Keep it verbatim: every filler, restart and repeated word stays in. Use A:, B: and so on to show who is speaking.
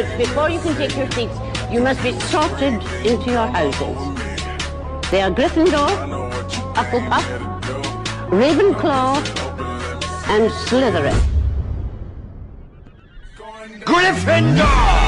A: But before you can take your seats, you must be sorted into your houses. They are Gryffindor, Hufflepuff, Ravenclaw, and Slytherin.
B: Gryffindor!